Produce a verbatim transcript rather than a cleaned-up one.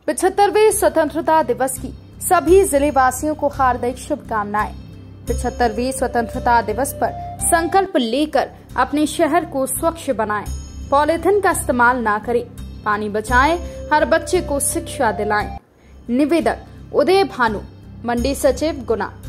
पिछहत्तरवें स्वतंत्रता दिवस की सभी जिले वासियों को हार्दिक शुभकामनाएं। पिछहत्तरवें स्वतंत्रता दिवस पर संकल्प लेकर अपने शहर को स्वच्छ बनाएं, पॉलीथिन का इस्तेमाल ना करें, पानी बचाएं, हर बच्चे को शिक्षा दिलाएं। निवेदक उदय भानु, मंडी सचिव गुना।